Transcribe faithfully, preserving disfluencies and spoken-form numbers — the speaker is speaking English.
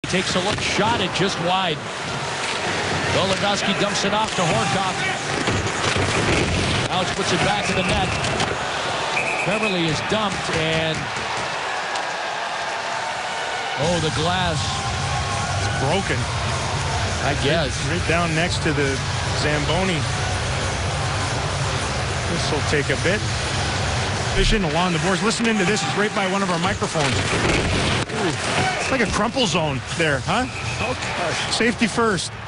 takes a look, shot it just wide. Goligoski dumps it off to Horcoff. Alex puts it back in the net. Beverly is dumped, and oh, the glass. It's broken. I guess. Right down next to the Zamboni. This will take a bit. Fishing along the boards. Listening to this, it's right by one of our microphones. Ooh. It's like a crumple zone there, huh? Oh, gosh. Safety first.